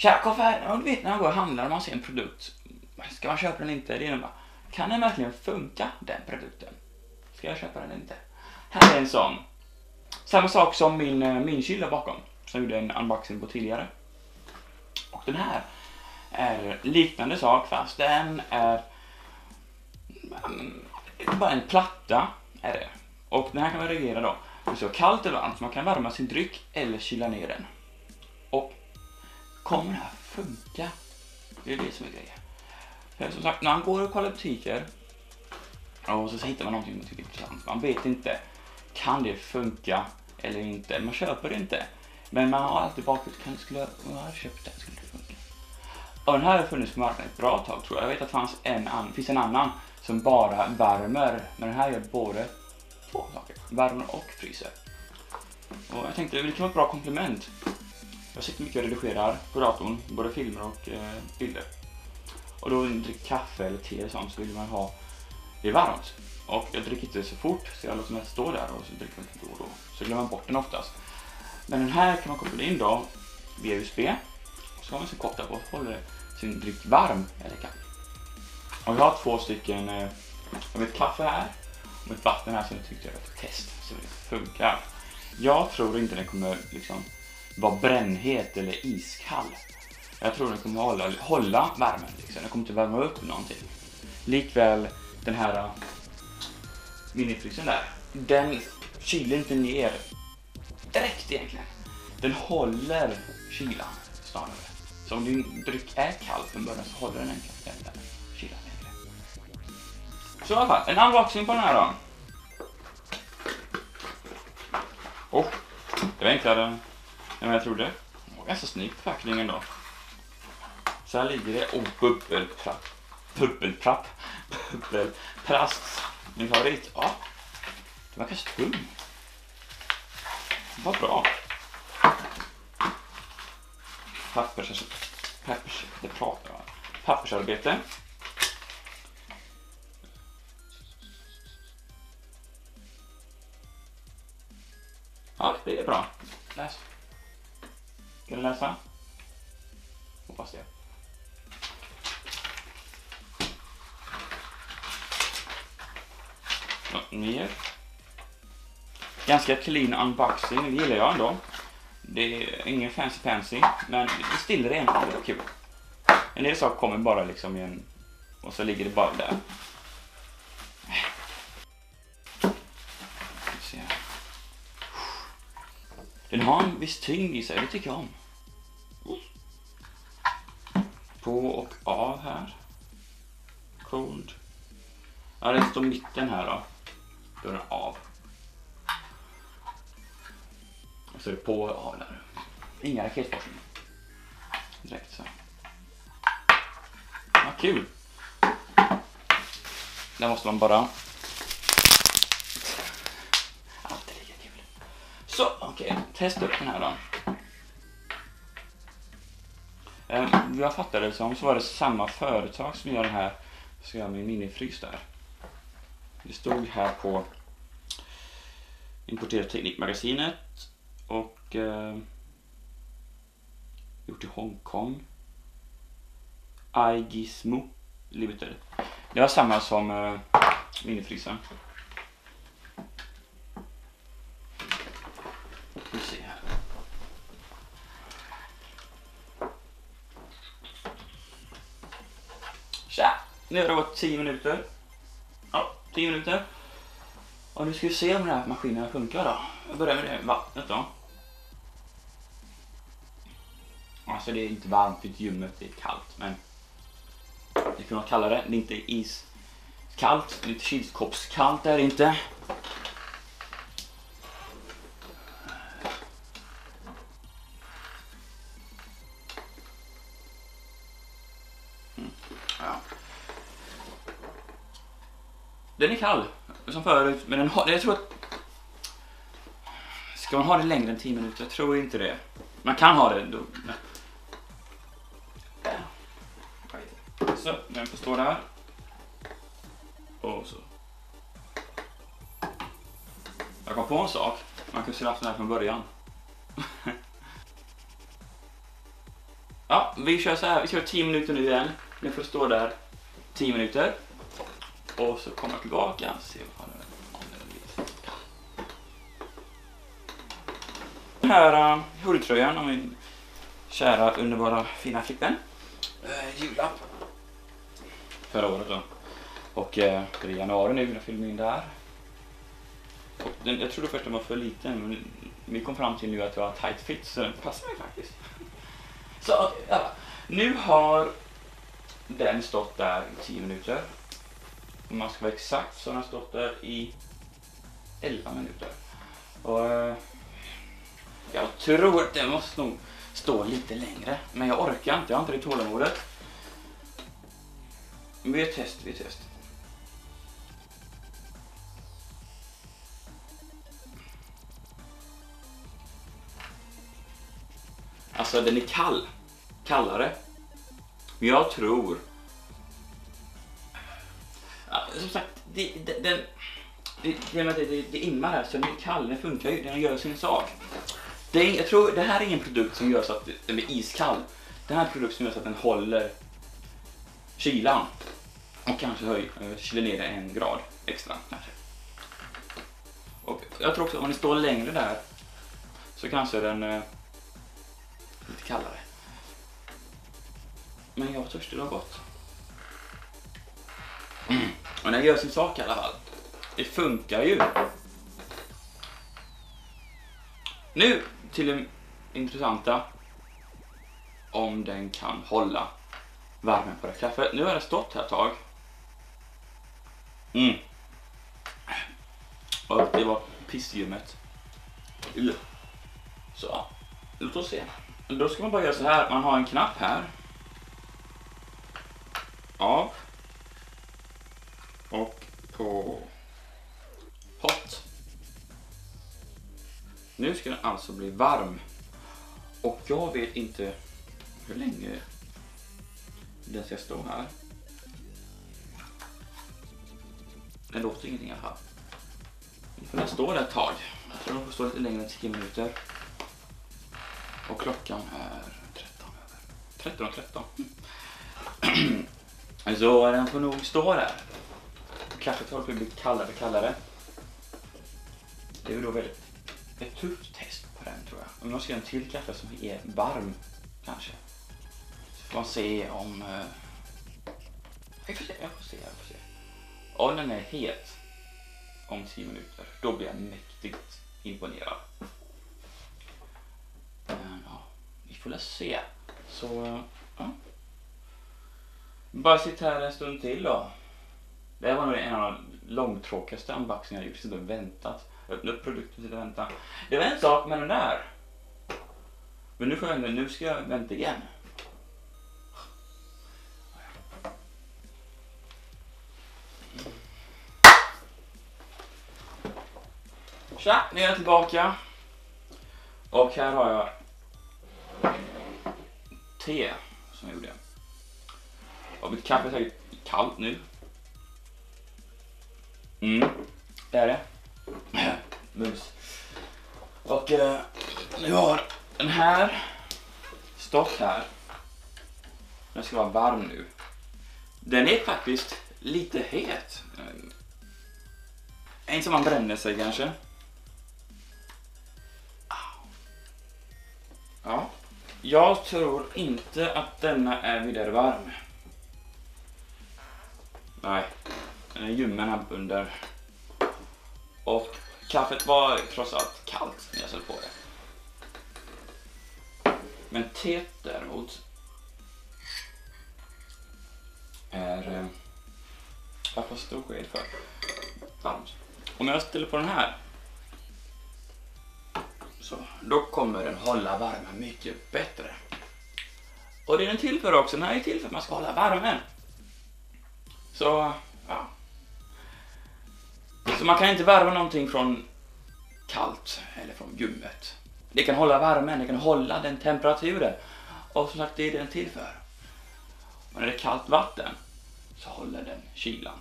Tja, kaffe, och du vet när man går och handlar och man ser en produkt. Ska man köpa den eller inte? Det är bara, kan den verkligen funka, den produkten? Ska jag köpa den eller inte? Här är en sån. Samma sak som min kyl bakom. Som jag gjorde en unboxing på tidigare. Och den här är liknande sak, fast den är bara en platta är det. Och den här kan man reglera då. Det är så kallt eller varmt, så man kan värma sin dryck eller kyla ner den. Och kommer det här funka? Det är det som är grejen. För som sagt, när man går och kollar butiker och så hittar man någonting man tycker är intressant. Man vet inte, kan det funka eller inte? Man köper det inte. Men man har alltid bakåt, skulle jag ha köpt den, skulle det funka? Och den här har funnits på marknaden ett bra tag, tror jag. Jag vet att det finns en annan som bara värmer. Men den här gör både två saker, värmer och fryser. Och jag tänkte, det kan vara ett bra komplement. Jag sitter mycket och redigerar på datorn, både filmer och bilder. Och då dricker kaffe eller te och sånt, så vill man ha det varmt. Och jag dricker inte så fort, så jag låter mig stå där och så dricker man inte då och då. Så glömmer man bort den oftast. Men den här kan man koppla in då via USB. Och så har man sin koppla på och håller sin dryck varm eller kall. Och jag har 2 stycken av ett kaffe här och ett vatten här som jag tyckte jag var ett test. Så det funkar. Jag tror inte den kommer liksom vara brännhet eller iskall. Jag tror den kommer hålla värmen liksom. Den kommer inte värma upp någonting. Likväl den här minifrysen där. Den kyler inte ner direkt egentligen. Den håller kylan snarare. Så om din dryck är kall från början så håller den egentligen den kylan egentligen. Så i alla fall, en unboxing på den här då. Det var enklare än vad jag trodde. Och ganska snygg förpackningen då. Så här ligger det. Bubbelplast. Min favorit. Ja, det var kanske tung. Vad bra. Pappersarbete. Ja, det är bra. Läs. Kan du läsa? Hoppas det. Mer. Ganska clean unboxing, det gillar jag ändå. Det är ingen fancy, men det stiller rent, det är kul. En del saker kommer bara liksom i en, och så ligger det bara där. Den har en viss tyngd i sig, det tycker jag om. På och av här. Cold. Ja, det står mitten här då. Då är den av. Och så är det på och av där. Inga raketforskning. Direkt så. Ja, kul. Där måste man bara... Alltid lika kul. Så, okej. Testa upp den här då. Jag fattade det som så var det samma företag som gör den här. Så gör min minifrys där. Det stod här på Importerat Teknikmagasinet och gjort i Hongkong. iGizmo Limited. Det var samma som minifrysen. Vi ser här. Tja, nu har det gått 10 minuter. Ja, 10 minuter. Och nu ska vi se om den här maskinen funkar då. Jag börjar med det vattnet då. Alltså det är inte varmt, det är ljummet, det är kallt. Men det kan man kalla det. Det är inte iskallt, det är inte kylskåpskallt, det är det inte. Ja. Den är kall, som förut, men jag tror att... Ska man ha det längre än 10 minuter? Jag tror inte det. Man kan ha det då. Så, den får stå där. Och så. Jag kom på en sak. Man kan se haft den här från början. Ja, Ja, vi kör så här. Vi kör 10 minuter nu igen. Nu får det stå där 10 minuter. Och så kommer jag tillbaka. Se vad det är. Den här hoodietröjan av min kära underbara fina flickvän. Julklapp. Förra året då. Och det är januari nu när jag fyllde in där. Och jag trodde först att den var för liten, men vi kom fram till nu att det var tight fit, så den passar mig faktiskt. Så ja, nu har den stått där i 10 minuter. Om man ska vara exakt så har den stått där i 11 minuter. Och jag tror att den måste nog stå lite längre, men jag orkar inte, jag har inte det tålamodet. Men vi är test. Alltså den är kallare. Men jag tror... Ja, som sagt, det immar här, så den är kall, den funkar ju, den gör sin sak. Jag tror det här är ingen produkt som gör så att den blir iskall. Det här är en produkt som gör så att den håller kylan. Och kanske kyler ner det 1 grad extra kanske. Och jag tror också att om den står längre där så kanske den lite kallare. Men jag var törstig, det har gått. Och den gör sin sak i alla fall. Det funkar ju. Nu till det intressanta. Om den kan hålla värmen på det kaffet. Nu har det stått här ett tag. Och det var pissljummet. Så, låt oss se. Då ska man bara göra så här. Man har en knapp här. Av. Och på hot. Nu ska den alltså bli varm. Och jag vet inte hur länge den ska stå här. Den låter ingenting i alla fall. För den står där ett tag. Jag tror den får stå lite längre än 10 minuter. Och klockan är 13:13. Så den får nog stå där. Kaffet håller på att bli kallare. Det är ju då väldigt ett tufft test på den, tror jag. Om man ska göra en till kaffe som är varm kanske. Så får man se om... Jag får se. Om den är het om 10 minuter, då blir jag mäktigt imponerad. Ja, vi får se. Så, ja. Bara sitta här en stund till då. Det här var nog en av de långtråkigaste unboxningar jag gjort, så jag väntat. Öppna upp produkten och vänta. Det var en sak med den där. Men nu ska jag vänta igen. Tja, nu är jag tillbaka. Och här har jag te som jag gjorde. Och mitt kaffe är säkert kallt nu. Det är det. Mus. Och nu har den här stått här. Den ska vara varm nu. Den är faktiskt lite het. En som man bränner sig kanske. Ja. Jag tror inte att denna är vidare varm. Nej. Den är ljummen här under. Och kaffet var trots allt kallt när jag satt på det. Men teet däremot är jag får stor sked för varmt. Om jag ställer på den här så då kommer den hålla värmen mycket bättre. Och det är den till för också. Den här är till för att man ska hålla värmen. Så ja. Så man kan inte värma någonting från kallt eller från ljummet. Det kan hålla värmen, det kan hålla den temperaturen. Och som sagt, det är den till för. Och när det är kallt vatten så håller den kylan.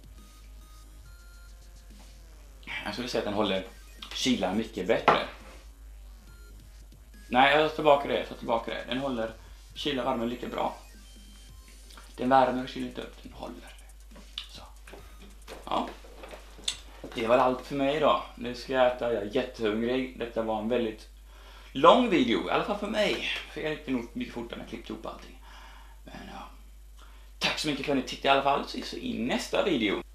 Jag skulle säga att den håller kylan mycket bättre. Nej, jag tar tillbaka det. Den håller kyla värmen lika bra. Den värmer och kyler inte upp, den håller. Så. Ja. Det var allt för mig idag. Nu ska jag äta, jag är jättehungrig. Detta var en väldigt lång video, i alla fall för mig. För jag gick nog mycket fortare när jag klippte ihop allting. Men ja. Tack så mycket för att ni tittade i alla fall. Så ses vi i nästa video.